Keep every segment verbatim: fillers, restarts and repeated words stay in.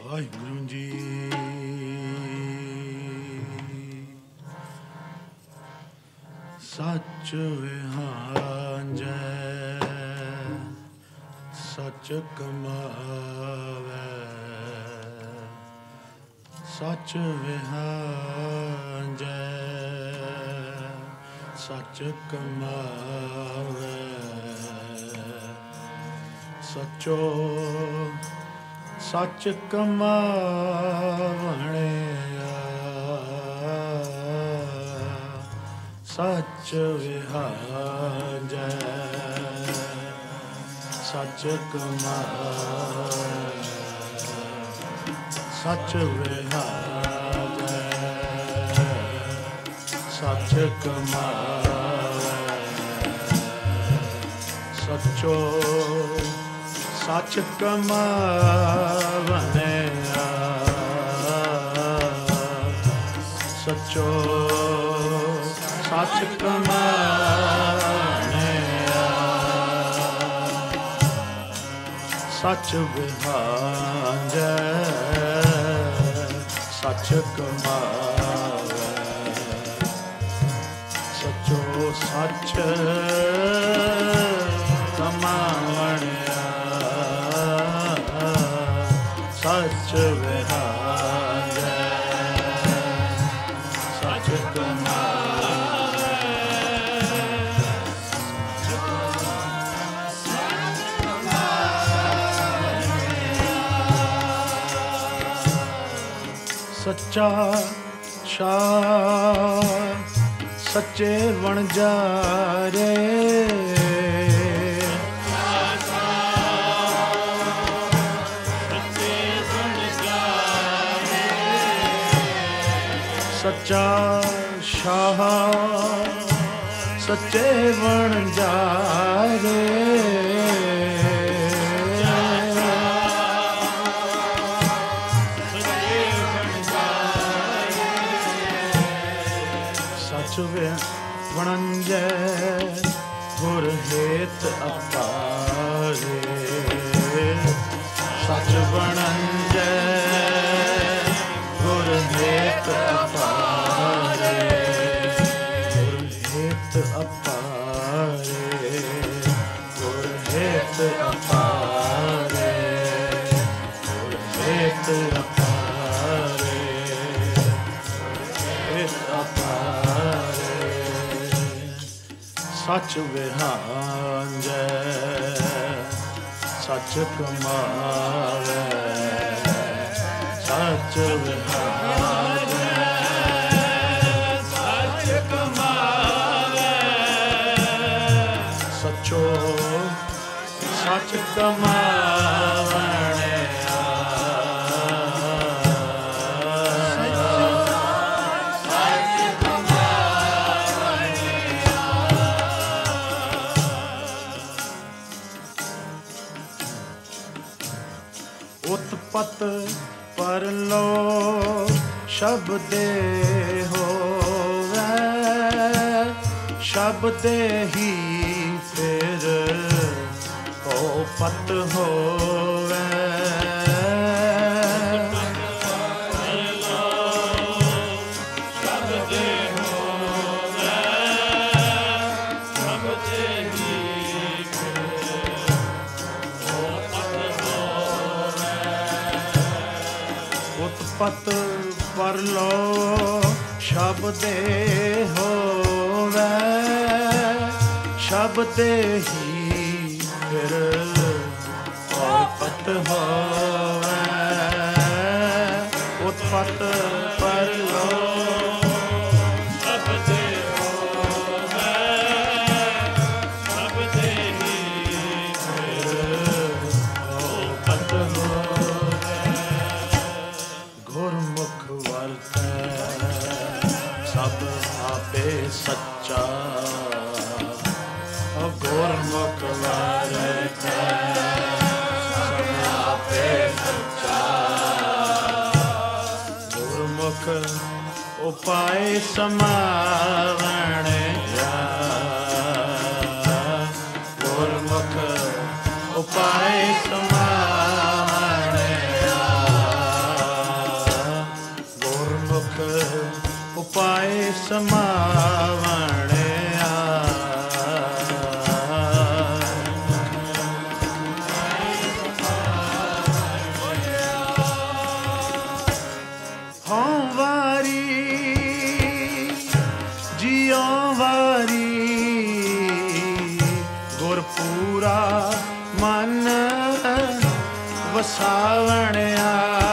ਵਾਹਿਗੁਰੂ ਜੀ। ਸੱਚ ਵਿਹਾੰਜੈ ਸੱਚ ਕਮਾਵੈ, ਸੱਚ ਵਿਹਾੰਜੈ ਸੱਚ ਕਮਾਵੈ। ਸੱਚੋ ਸੱਚ ਕਮਾਵਣਿਆ, ਸੱਚ ਵਿਹਾੰਜੈ ਸੱਚ ਕਮਾਵੈ। ਸੱਚ ਵਿਹਾੰਜੈ ਸੱਚ ਕਮਾਵੈ। ਸੱਚੋ ਸੱਚ ਕਮਾਵਣਿਆ, ਸੱਚੋ ਸੱਚ ਕਮਾਵਣਿਆ। ਸੱਚ ਵਿਹਾੰਜੈ ਸੱਚ ਕਮਾਵੈ। ਸੱਚੋ ਸੱਚ ਕਮਾਵਣਿਆ, ਸੱਚ ਵਿਹਾੰਜੈ ਸੱਚ ਕਮਾਵੈ। ਸੱਚਾ ਸ਼ਾਹ ਸੱਚੇ ਵਣਜਾਰੇ, ਸੱਚਾ ਸ਼ਾਹ ਸੱਚੇ ਵਣਜਾਰੇ। ਸੱਚ ਵਣੰਜੈ ਗੁਰ ਹੇਤ ਅਪਾਰੇ, ਸੱਚ ਵਣੰਜੈ ਗੁਰ ਹੇਤ ਅਪਾਰੇ। ਗੁਰ ਹੇਤ ਅਪਾਰੇ ਗੁਰ ਹੇਤ ਅਪਾਰੇ ਗੁਰ ਹੇਤ ਅਪਾਰੇ ਹੇਤ ਅਪਾਰੇ। ਸੱਚ ਵਿਹਾੰਜੈ ਸੱਚ ਕਮਾਵੈ, ਸੱਚ ਵਿਹਾੰਜੈ ਸੱਚ ਕਮਾਵੈ। ਸੱਚੋ ਸੱਚ ਕਮਾਵਣਿਆ, ਸੱਚ ਕਮਾਵਣਿਆ। ਉਤਪਤ ਪਰਲੋ ਸ਼ਬਦੇ ਹੋਵੈ, ਸ਼ਬਦੇ ਹੀ ਫਿਰ ਉਪਤ ਹੋਵੈ। ਸ਼ਬਦੇ ਹੋਵੈ ਸ਼ਬਦੇ ਹੀ ਫਿਰ ਉਪਤ ਹੋਵੈ। ਉਤਪਤ ਪਰਲੋ ਸ਼ਬਦੇ ਹੋਵੈ, ਸ਼ਬਦੇ ਹੀ ਫਿਰ ਉਪਤ ਹੋਵੈ। ਉਤਪਤ ਪਰਲੋ ਸ਼ਬਦੇ ਹੋਵੈ, ਸ਼ਬਦੇ ਹੀ ਫਿਰ ਉਪਤ ਹੋਵੈ। ਗੁਰਮੁਖ ਵਰਤੈ ਸਭ ਆਪੇ ਸੱਚਾ, ਗੁਰਮੁਖ ਵਰਤੈ ਸਭ ਆਪੇ ਸੱਚਾ। ਗੁਰਮੁਖ ਉਪਾਇ ਸਮਾਵਣਿਆ, ਗੁਰਮੁਖ ਉਪਾਇ ਸਮਾਵਣਿਆ। ਵਸਾਵਣਿਆ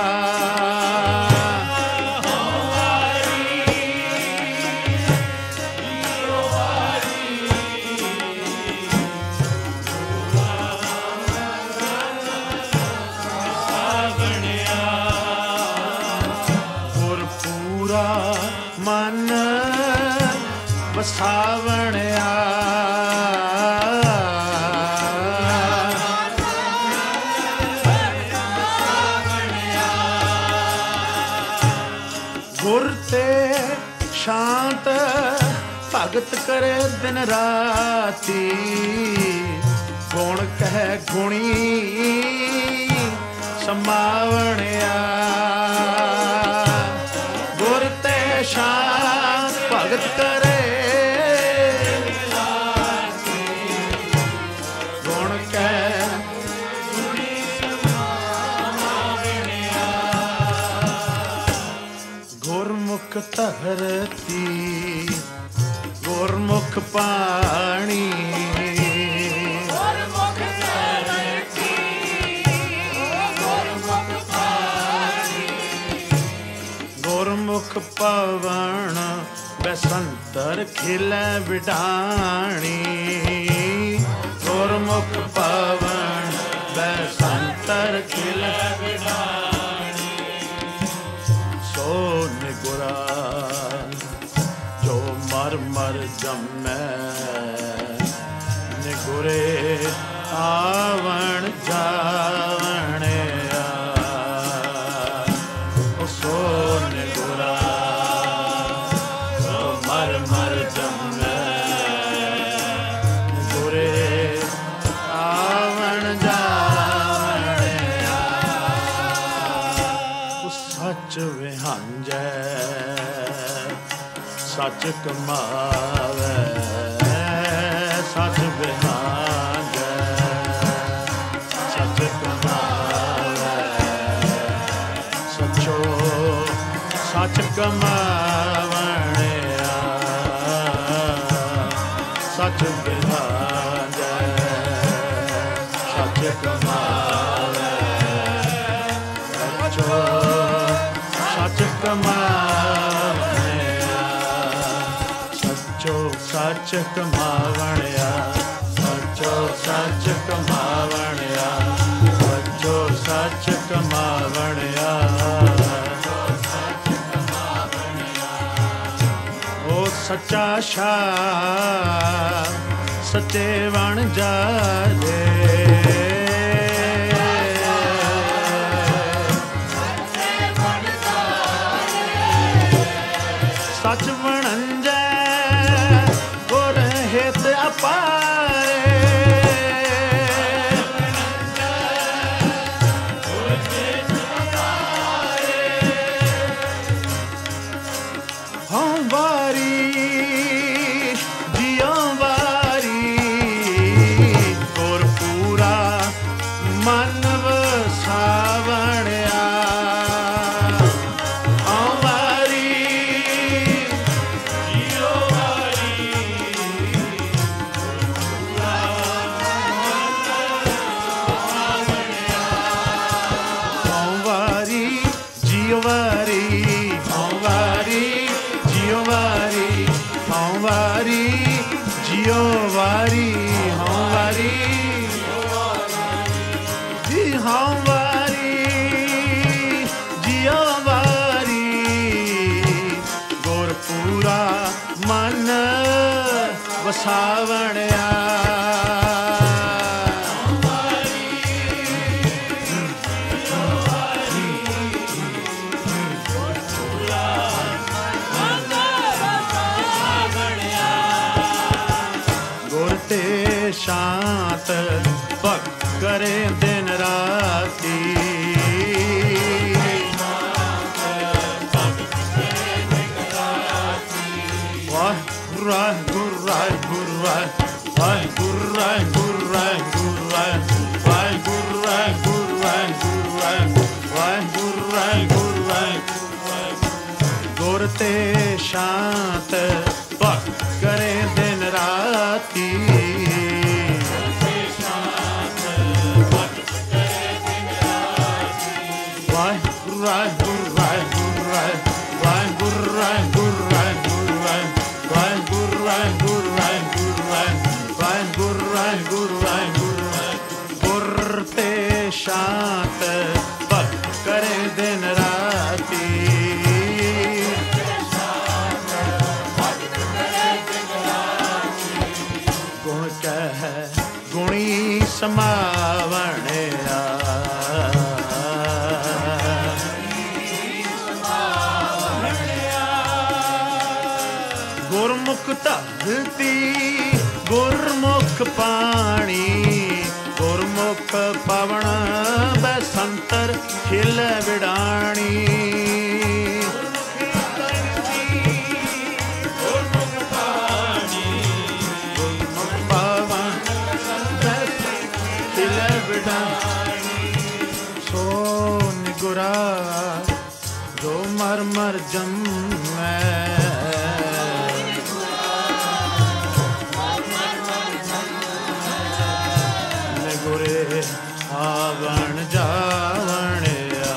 ਮਨ ਵਸਾਵਣਿਆ ਗੁਰ ਤੇ ਸ਼ਾਂਤ ਭਗਤ ਕਰੇ ਦਿਨ ਰਾਤੀ ਗੁਣ ਕਹਿ ਗੁਣੀ ਸਮਾਵਣਿਆ ਸ਼ਾਂਤ ਭਗਤ ਕਰੇ ਗੁਣ ਕਹਿ ਗੁਰਮੁਖ ਧਰਤੀ ਗੁਰਮੁਖ ਪਾਣੀ ਗੁਰਮੁਖ ਧਰਤੀ ਗੁਰਮੁਖ ਪਾਣੀ ਗੁਰਮੁਖ ਪਵਨ ਬਸੰਤਰ ਖਿਲੇ ਵਿਡਾਣੀ ਗੁਰਮੁਖ ਪਵਨ ਬਸੰਤਰ ਖਿਲੇ ਵਿਡਾਣੀ ਸੋ ਨਿਗੁਰਾ ਜੋ ਮਰ ਮਰ ਜੰਮੈ ਨਿਗੁਰੇ ਆਵਣ ਜਾਵਣਿਆ ਸੋ ਨਿਗੁਰਾ ਮਰ ਮਰ ਜੰਮੈ ਗੁਰੇ ਆਵਣ ਜਾਵਣਿਆ ਸੱਚ ਵਿਹਾਂਜੈ ਸੱਚ ਕਮਾਵੈ ਸੱਚ ਵਿਹਾਂਜੈ ਸੱਚ ਕਮਾਵੈ ਸੱਚੋ ਸੱਚ ਕਮਾਵਣਿਆ ਸੱਚ ਵਿਹਾਂਜੈ ਸੱਚ ਕਮਾਵੈ ਸੱਚੋ ਸੱਚ ਕਮਾਵਣਿਆ ਸੱਚੋ ਸੱਚ ਕਮਾਵਣਿਆ ਸੱਚੋ ਸੱਚ ਕਮਾਵਣਿਆ ਸੱਚੋ ਸੱਚ ਕਮਾਵਣਿਆ ਸੱਚਾ ਸ਼ਾਹ ਸੱਚੇ ਵਣ ਜਾਏ ਸੱਚ ਵਣੰਜੈ ਗੁਰ ਹਿਤ ਅਪਾਰੇ ਹਉ ਵਾਰੀ ਮਨ ਵਸਾਵਣਿਆ ਹਉ ਵਾਰੀ ਜੀਉ ਵਾਰੀ ਹਉ ਵਾਰੀ ਜੀਉ ਵਾਰੀ ਹਉ ਵਾਰੀ ਜੀਉ ਵਾਰੀ ਹਉ ਵਾਰੀ ਜੀਉ ਵਾਰੀ ਹਉ ਵਾਰੀ ਹਉ ਵਾਰੀ ਜੀਉ ਵਾਰੀ ਗੁਰਪੂਰਾ ਮਨ ਵਸਾਵਣਿਆ ਗੁਰ ਤੇ ਸ਼ਾਂਤ ਭਗਤ ਕਰੇ ਦਿਨ ਰਾਤੀ ਵਾਹਿਗੁਰੂ ਵਾਹਿਗੁਰੂ ਵਾਹਿਗੁਰੂ ਵਾਹਿਗੁਰੂ ਵਾਹਿਗੁਰੂ ਵਾਹਿਗੁਰੂ ਵਾਹਿਗੁਰੂ ਵਾਹਿਗੁਰੂ ਵਾਹਿਗੁਰੂ ਵਾਹਿਗੁਰੂ ਗੁਰ ਤੇ ਸ਼ਾਂਤ ਭਗਤ ਕਰੇ ਦਿਨ ਰਾਤੀ ਵਾਹਿਗੁਰੂ ਵਾਹਿਗੁਰੂ ਵਾਹਿਗੁਰੂ ਵਾਹਿਗੁਰੂ ਵਾਹਿਗੁਰੂ ਵਾਹਿਗੁਰੂ ਵਾਹਿਗੁਰੂ ਵਾਹਿਗੁਰੂ ਵਾਹਿਗੁਰੂ ਵਾਹਿਗੁਰੂ ਗੁਰ ਤੇ ਸ਼ਾਂਤ ਭਗਤ ਕਰੇ ਦਿਨ ਰਾਤੀ ਗੁਣ ਕਹਿ ਗੁਣੀ ਸਮਾਵਣਿਆ ਗੁਰਮੁਖ ਧਰਤੀ ਗੁਰਮੁਖ ਪਾਣੀ ਗੁਰਮੁਖ ਪਵਨ ਬਸੰਤਰ ਖਿਲ ਵਿਡਾਣੀ ਗੁਰਮੁਖ ਪਾਣੀ ਗੁਰਮੁਖ ਪਵਨ ਬਸੰਤਰ ਖਿਲ ਵਿਡਾਣੀ ਸੋ ਨਿਗੁਰਾ ਜੋ ਮਰ ਮਰ ਜੰਮੈ ਗੁਰੇ ਆਵਣ ਜਾਵਣਿਆ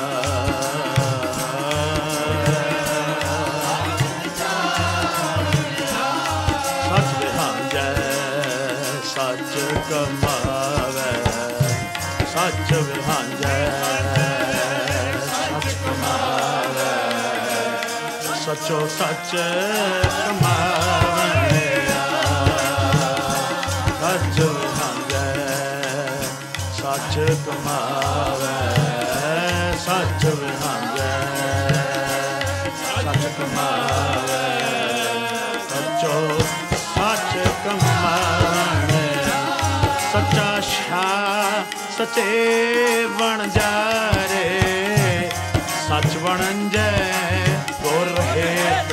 ਸੱਚ ਵਿਹਾਂਜੈ ਸੱਚ ਕਮਾਵੈ ਸੱਚ ਵਿਹਾਂਜੈ ਸੱਚ ਕਮਾਵੈ ਸੱਚੋ ਸੱਚ ਕਮਾਵਣਿਆ ਸੱਚ ਸੱਚ ਕਮਾਵੈ ਸੱਚ ਵਿਹਾਂਜੈ ਸੱਚ ਕਮਾਵੈ ਸੱਚੋ ਸੱਚ ਕਮਾਵੈ ਸੱਚਾ ਸ਼ਾਹ ਸੱਚੇ ਬਣ ਜਾਰੇ ਸੱਚ ਬਣੰਜੈ ਗੁਰ ਹੇਤ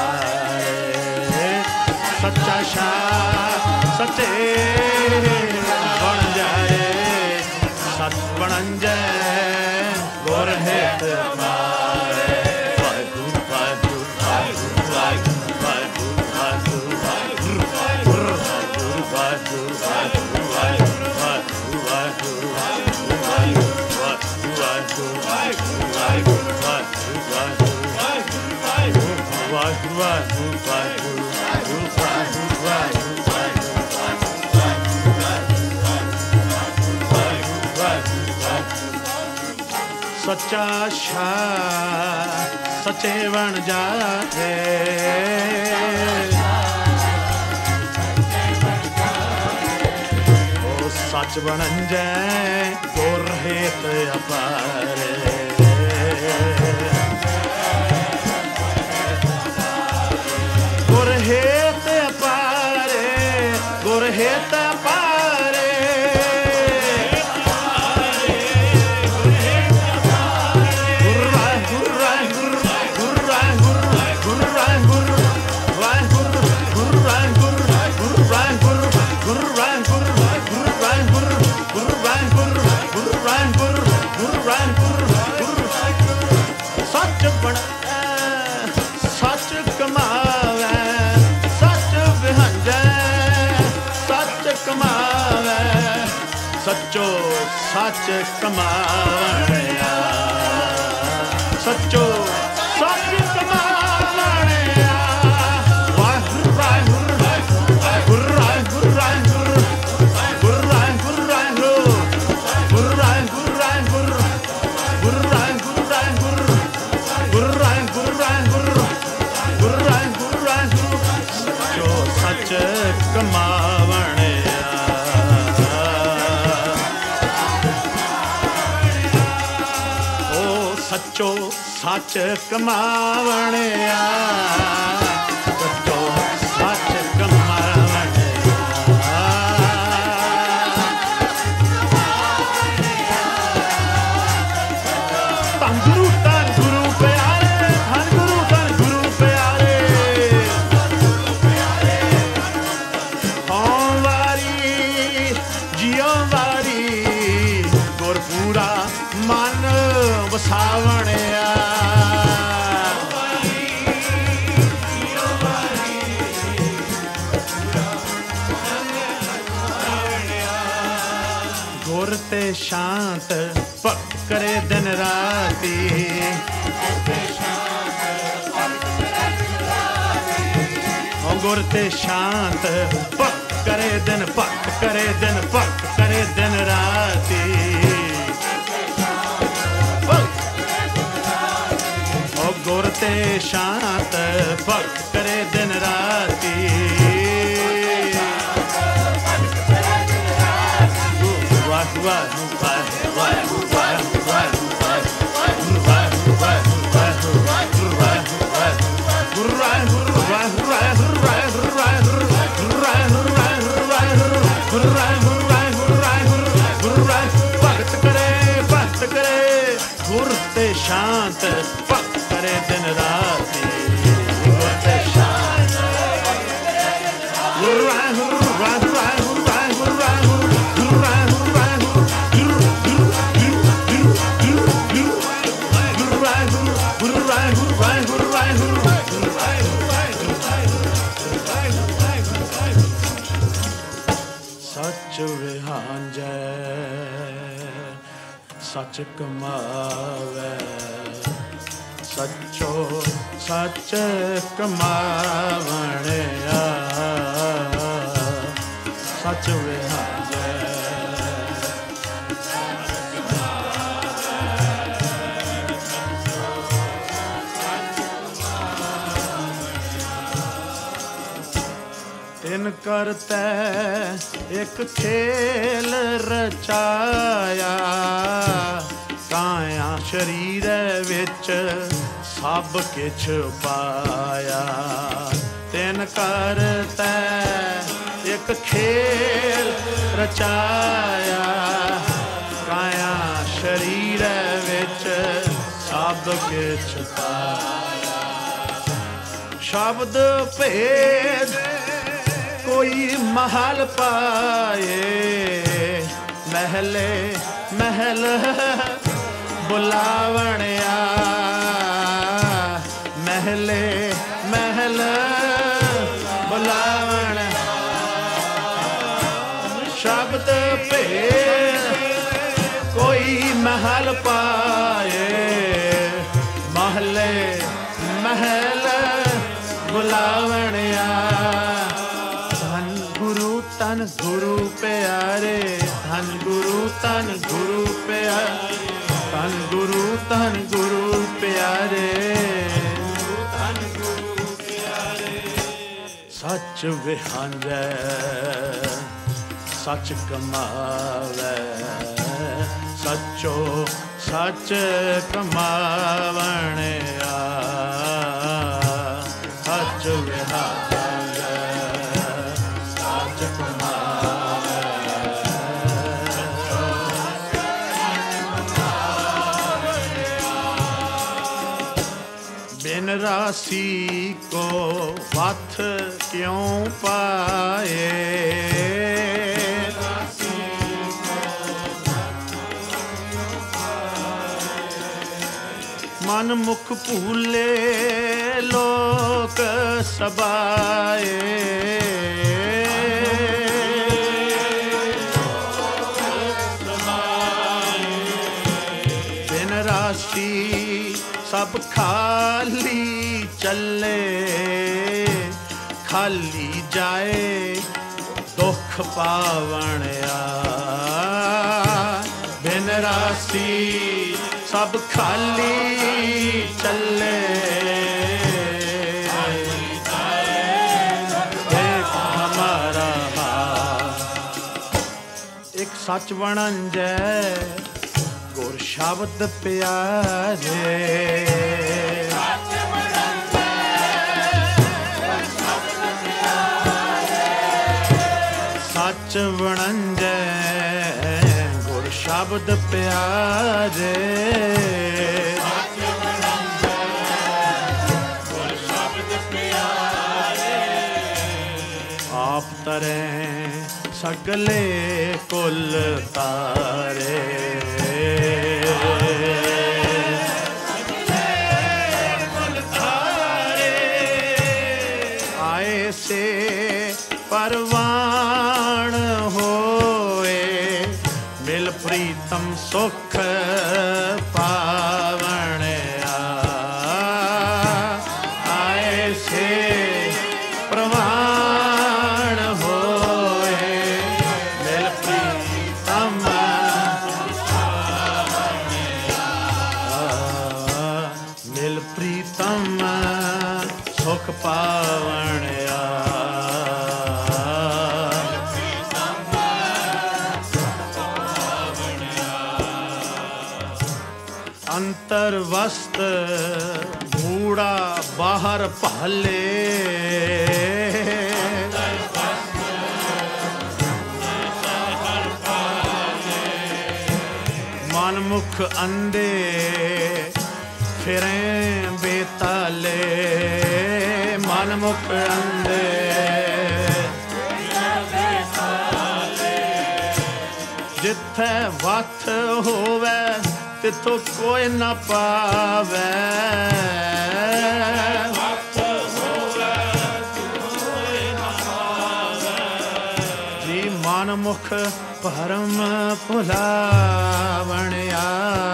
ਅਪਾਰੇ ਸੱਚਾ ਸ਼ਾਹ ਸੱਚੇ ਬਣ ਜਾਰੇ ਸਤ ਬਣੰਜੈ ਗੁਰ ਹੇਤ ਮਾਰੇ ਵਾਹਿਗੁਰੂ ਵਾਹਿਗੁਰੂ ਵਾਹਿਗੁਰੂ ਵਾਹਿਗੁਰੂ ਵਾਹਿਗੁਰੂ ਵਾਹਿਗੁਰੂ ਵਾਹਿਗੁਰੂ ਵਾਹਿਗੁਰੂ ਵਾਹਿਗੁਰੂ ਵਾਹਿਗੁਰੂ ਵਾਹਿਗੁਰੂ ਸੱਚਾ ਸ਼ਾਹ ਸੱਚੇ ਬਣ ਜਾਵੇ ਉਹ ਸੱਚ ਬਣੰਜੈ ਗੁਰ ਹੇਤ ਅਪਾਰੇ ਗੁਰ ਹੇਤ ਅਪਾਰੇ ਗੁਰ ਹੇਤ ਅਪਾਰੇ ਸੱਚ ਬਣ ਸੱਚ ਕਮਾਵੈ ਸੱਚ ਵਿਹੰਜੈ ਸੱਚ ਕਮਾਵੈ ਸੱਚੋ ਸੱਚ ਕਮਾਵਣਿਆ ਸੱਚੋ ਸੱਚ ਕਮਾਵਣਿਆ ਵਾਹਿਗੁਰੂ ਵਾਹਿਗੁਰੂ ਵਾਹਿਗੁਰੂ ਵਾਹਿਗੁਰੂ ਵਾਹਿਗੁਰੂ ਕਮਾਵਣਿਆ ਓ ਸੱਚੋ ਸੱਚ ਕਮਾਵਣਿਆ ਸੱਚੋ ਸੱਚ ਕਮਾਵਣਿਆ ਧੰਨ ਗੁਰੂ ਧੰਨ ਗੁਰੂ ਪਿਆਰੇ ਧੰਨ ਗੁਰੂ ਧੰਨ ਗੁਰੂ ਪਿਆਰੇ ਗੁਰਪੂਰਾ ਮਨ ਵਸਾਵਣਿਆ ਗੁਰ ਤੇ ਸ਼ਾਂਤ ਭਗਤ ਕਰੇ ਦਿਨ ਰਾਤੀ गुर ते शांत भक्त करे दिन भक्त करे दिन भक्त करे दिन राती ओ गुर ते शांत भक्त करे दिन राती वाह वाह वाह वाह वाह भक्त करे भक्त करे गुर ते शांत भक्त करे दिन राती गुर ते शांत सच विहांजै सच कमावै सचो सच कमावणिया सच विहांजै तिन करतै एक खेल रचाया काया शरीर विच सब किछ पाया तिन करतै एक खेल रचाया काया शरीर विच सब किछ पाया शब्द भेद कोई महल पाए महले महल बुलावणिया महले महल बुलावण शब्द पे कोई महल पाए महले महल बुलावणिया धन गुरु प्यारे धन गुरु धन गुरु प्यारे धन गुरु धन गुरु प्यारे धन गुरु प्यारे सच विहांजै सच कमावै सचो सच कमावणिया सच विहांजै बिन राशि को वथ क्यों पाए मन मुख भूले लोक सबाए बिन राशि सब खाली चले खाली जाए दुख पावणिया बिन राशि सब खाली चले एक हमारा एक सच वणंजै गुर शब्द प्यारे सच वणंजै गुर शब्द प्यारे आप तरें सगले कुल तारे आए से परवान होए मिल प्रीतम सुख पावणिया आए से परवान ਪਾਵਣਿਆ ਅੰਤਰ ਵਸਤ ਮੂੜਾ ਬਾਹਰ ਭਾਲੇ ਮਨ ਮੁਖ ਅੰਦੇ ਫਿਰੇ ਬੇਤਾਲੇ ਮਨ ਮੁਖ ਅੰਦੇ ਜਿੱਥੇ ਵੱਥ ਹੋਵੇ ਤਿੱਥੋਂ ਕੋਈ ਨਾ ਪਾਵੇ ਜੀ ਮਨ ਮੁਖ ਭਰਮ ਭੁਲਾਵਣਿਆ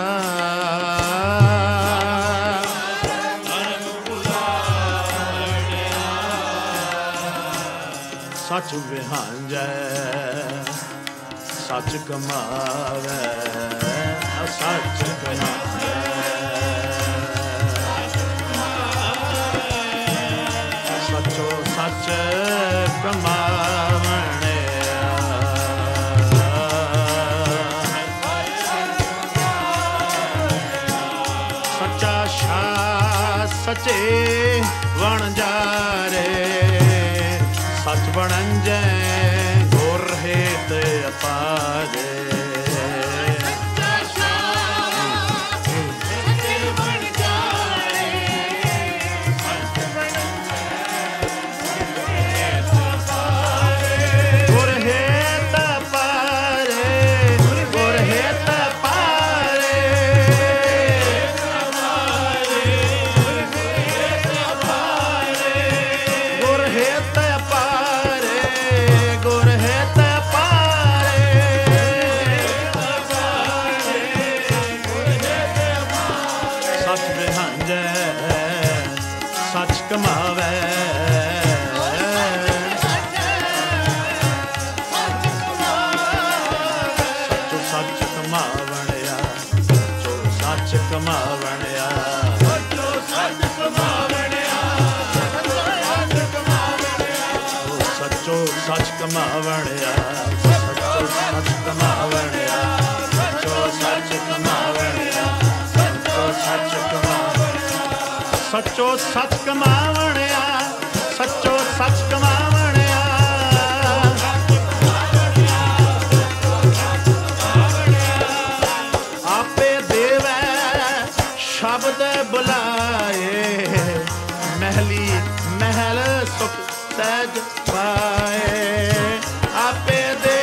ਸੱਚ ਵਿਹਾਂਜੈ ਸੱਚ ਕਮਾਵੇ ਸੱਚ ਕਮਾਵੇ ਸੱਚੋ ਸੱਚ ਕਮਾਵਣਿਆ ਸੱਚਾ ਸ਼ਾਹ ਸੱਚੇ ਵਣ ਜਾਰੇ ਸੱਚ ਬਣੰਜੈ ਗੁਰ ਹੇਤ ਅਪਾਰੇ ਕਮਾਵਣਿਆ ਸੱਚੋ ਸੱਚ ਕਮਾਵਣਿਆ ਸੱਚੋ ਸੱਚ ਕਮਾਵਣਿਆ ਸੱਚੋ ਸੱਚ ਕਮਾਵਣਿਆ ਸੱਚੋ ਸੱਚ ਕਮਾਵਣਿਆ ਸੱਚੋ ਸੱਚ ਕਮਾਵਣਿਆ ਸੱਚੋ ਸੱਚ ਕਮਾਵਣਿਆ ਸੱਚੋ ਸੱਚ ਕਮਾਵਣਿਆ ਆਪੇ ਦੇਵੈ ਸ਼ਬਦ ਬੁਲਾਏ ਮਹਿਲੀ ਮਹਿਲ ਸੁਖ ਸਹਿਜ ਪਾਏ ਆਪੇ ਦੇ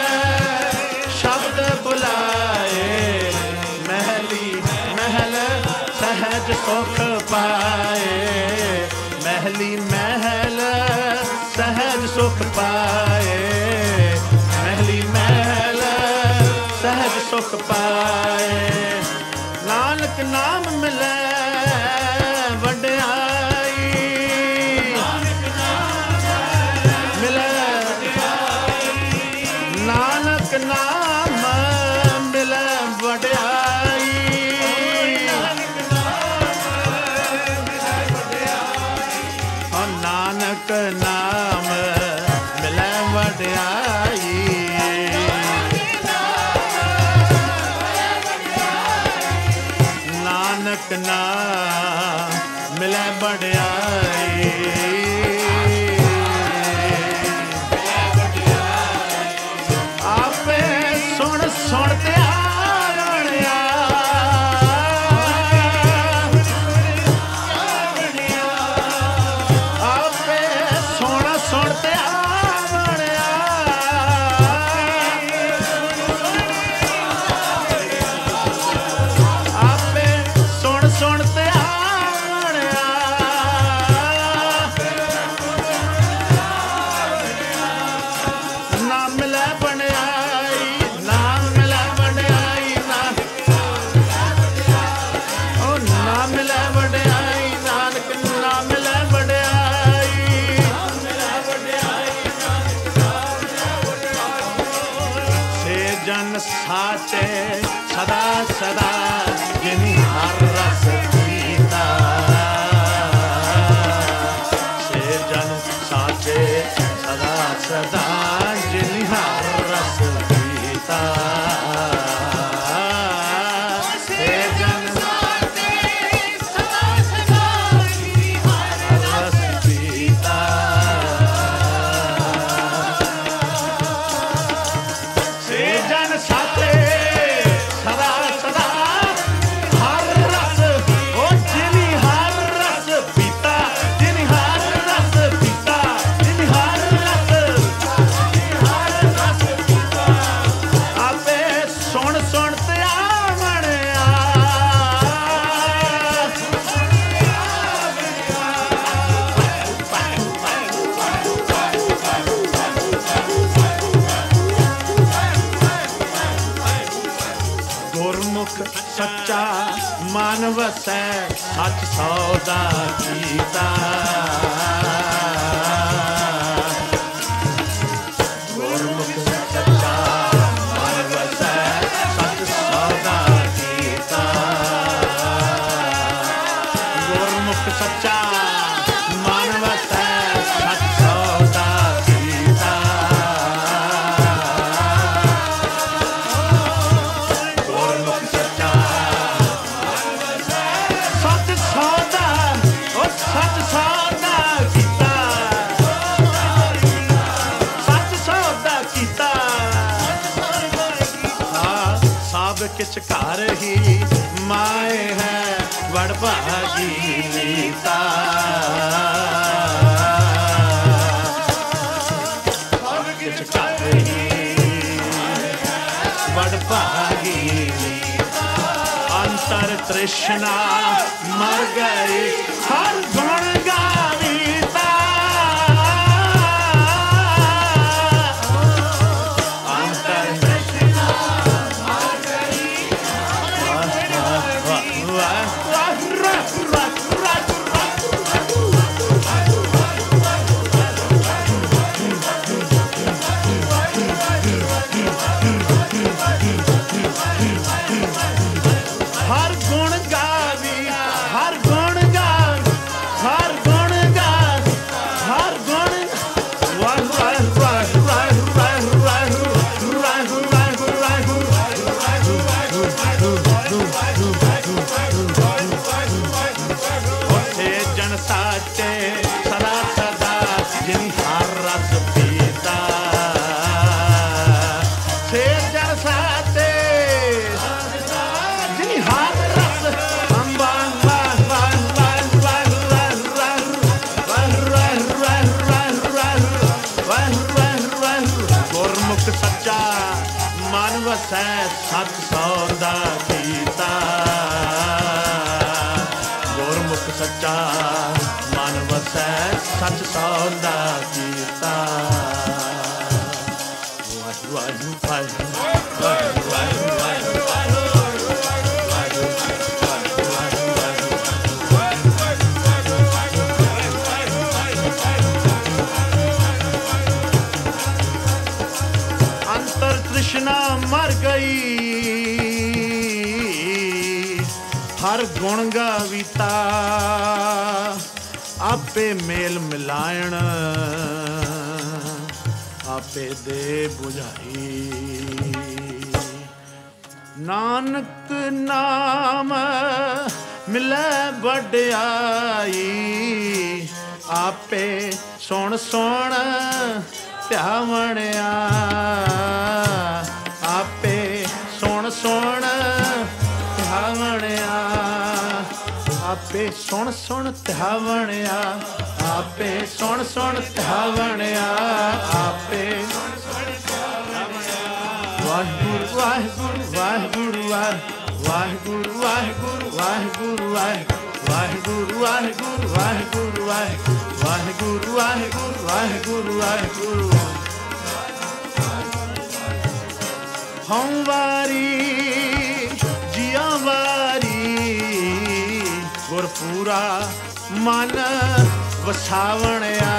ਸ਼ਬਦ ਬੁਲਾਏ ਮਹਿਲੀ ਮਹਿਲ ਸਹਿਜ ਸੁਖ ਪਾਏ ਮਹਿਲੀ ਮਹਿਲ ਸਹਿਜ ਸੁਖ ਪਾਏ ਮਹਿਲੀ ਮਹਿਲ ਸਹਿਜ ਸੁਖ ਪਾਏ ਨਾਨਕ ਨਾਮ ਮਿਲੇ ਵਡਿਆਈ ਨਾਨਕ ਨਾਮ ਮਿਲੇ ਨਾਨਕ ਨਾਮ ਮਿਲੇ ਵਡਿਆਈ ਓ ਨਾਨਕ ਨਾਮ ਮਿਲੇ ਵਡਿਆਈ ਨਾਨਕ ਨਾਮ ਮਿਲੇ ਵਡਿਆਈ ਆਪੇ ਸੁਣ ਸੁਣ ਤੇ ਆਵਣਿਆ ਆਪੇ ਸੁਣ ਸੁਣ ਤੇ ਆਵਣਿਆ ਆਪੇ ਸੁਣ ਸੁਣ ਤੇ ਆਵਣਿਆ सच्चा मन वसै सच सौदा कीता गुरमुख सच्चा मन वसै सच सौदा कीता गुरमुख सच्चा मन वसै सच सौदा कीता गुरमुख सच्चा सच सौदा ओ सच सौदा कीता सच सौदा कीता सब किछ घर ही माए है वड़ भागी लीता सब किछ घर ही वड़ भागी अंतर तृष्णा मर गई हर गुण गावीता अंतर तृष्णा मर गई वाह वाह वाह वाह रख रख रख हर गुण गावी हर गुण गान हर गुण गान हर गुण वाह वाह वाह वाह वाह वाह वाह वाह उठे जन साचे सदा सदा जिन हर रस पीता छे जन साचे जिन हर रस अंबा वाह वाह वाह वाह वाह वाह वाह वाह वाह वाह वाह वाह वाह गुरमुख सच्चा मन वसै सच सौदा कीता गुरमुख सच्चा मन वसै सच सौदा कीता वाह वाह वाह वाह वाह अंतर तृष्णा मर गई हर गुण गावीता आपे मेल मिलायण आपे दे बुझाई नानक नाम मिले वड्याई आपे सुन सुन ਧਿਆਵਣਿਆ ਆਪੇ ਸੁਣ ਸੁਣ ਧਿਆਵਣਿਆ ਆਪੇ ਸੁਣ ਸੁਣ ਧਿਆਵਣਿਆ ਆਪੇ ਸੁਣ ਸੁਣ ਧਿਆਵਣਿਆ ਆਪੇ ਵਾਹਿਗੁਰੂ ਵਾਹਿਗੁਰੂ ਵਾਹਿਗੁਰੂ ਵਾਹਿਗੁਰੂ ਵਾਹਿਗੁਰੂ ਵਾਹਿਗੁਰੂ ਵਾਹਿਗੁਰੂ ਵਾਹਿਗੁਰੂ ਵਾਹਿਗੁਰੂ ਵਾਹਿਗੁਰੂ ਵਾਹਿਗੁਰੂ ਵਾਹਿਗੁਰੂ ਵਾਹਿਗੁਰੂ ਹਉ ਵਾਰੀ ਜੀਆਂ ਵਾਰੀ ਗੁਰਪੂਰਾ ਮਨ ਵਸਾਵਣਿਆ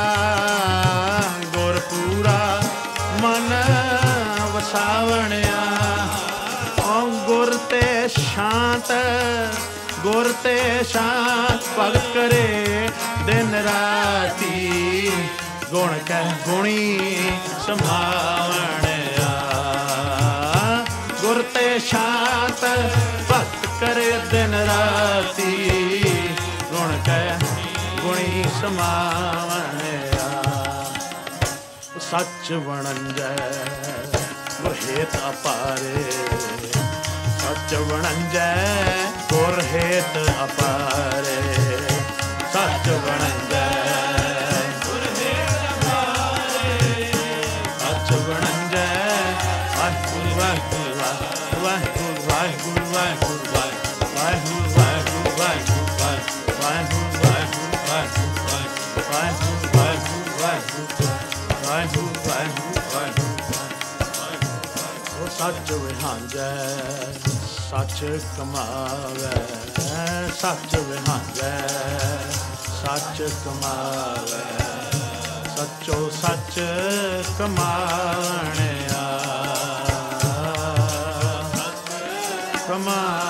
ਗੁਰਪੂਰਾ ਮਨ ਵਸਾਵਣਿਆ ਓ ਗੁਰ ਤੇ ਸ਼ਾਂਤ ਗੁਰ ਤੇ ਸ਼ਾਂਤ ਭਗਤ ਕਰੇ ਦਿਨ ਰਾਤੀ ਗੁਣ ਕਹਿ ਗੁਣੀ ਸੰਭਾਵਣਿਆ ਗੁਰ ਤੇ ਸ਼ਾਂਤ ਭਗਤ ਕਰੇ ਦਿਨ ਰਾਤੀ ਗੁਣ ਕਹਿ ਗੁਣੀ ਸੰਭਾਵਣਿਆ ਸੱਚ ਵਣੰਜੈ ਗੁਰ ਹੇਤ ਅਪਾਰੇ सच वणंजै गुर हेत अपारे सच वणंजै गुर हेत अपारे सच वणंजै वाहिगुरू वाहिगुरू वाहिगुरू वाहिगुरू वाहिगुरू वाहिगुरू वाहिगुरू वाहिगुरू वाहिगुरू वाहिगुरू वाहिगुरू वाहिगुरू वाहिगुरू वाहिगुरू वाहिगुरू वाहिगुरू सच विहांजै सच कमावे सच विहावे सच कमावे सचो सच कमावणिया कमा